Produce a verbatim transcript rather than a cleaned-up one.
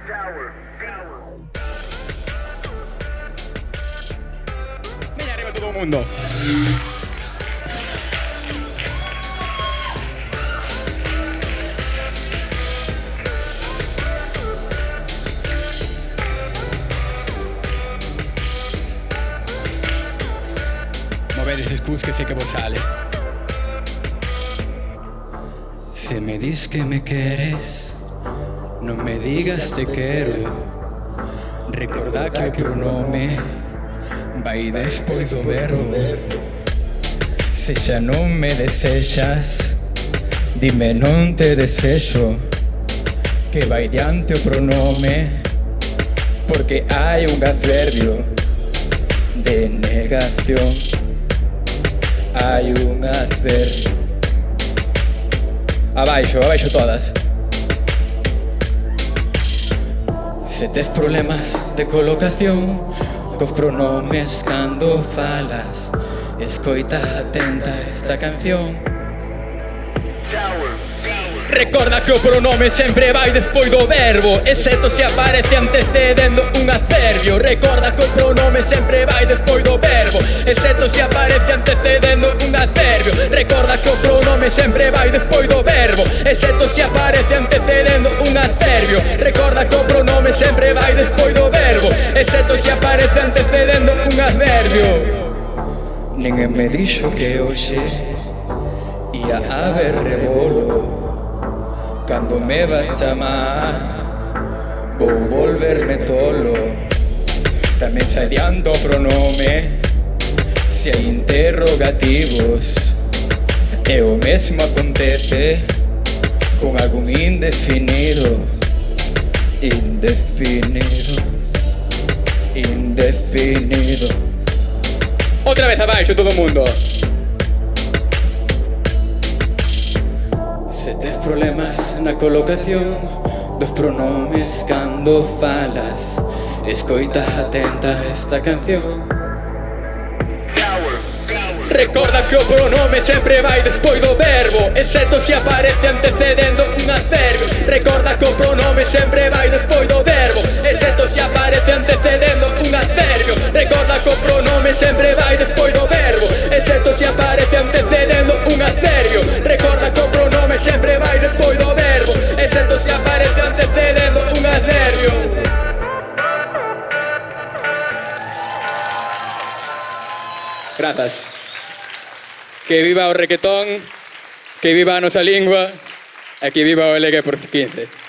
Venga arriba todo el mundo. Movedes escus que sé que vos sale. Si me dices que me quieres, no me digas te quiero. Recordá que o pronome vai despois do verbo. Se xa non me desexas, dime non te desexo, que vai diante o pronome, porque hai un adverbio de negación. Hai un adverbio. Abaixo, abaixo todas. Se tes problemas de colocación cos pronomes cando falas, escoita atenta esta canción. Recorda que o pronome sempre vai despois do verbo, excepto se aparece antecedendo un adverbio. Recorda que o pronome sempre vai despois do verbo, excepto se aparece antecedendo un adverbio. Recorda que o pronome sempre vai despois do verbo, excepto se aparece antecedendo un adverbio. Recorda que o pronome sempre vai despois do verbo, excepto se aparece antecedendo un adverbio. Ninguén me dixo que hoxe ia haber rebolo. Cando me vas chamar, vou volverme tolo. Tamén se adianta o pronome se hai interrogativos, e o mesmo acontece con algún indefinido. Indefinido. Indefinido. Outra vez abaixo todo o mundo. Se tes problemas na colocación dos pronomes cando falas, escoita atenta esta canción. Recorda que o pronome sempre vai despois do verbo, excepto se aparece antecedendo un adverbio. Recorda que o pronome sempre vai despois do verbo, excepto se aparece antecedendo un adverbio. Recorda que o pronome sempre vai despois do verbo, excepto se aparece antecedendo un adverbio. Recorda que o pronome sempre vai despois do verbo, excepto se aparece antecedendo un adverbio. Grazas. Que viva o requetón, que viva a nosa lingua e que viva o L G por quince.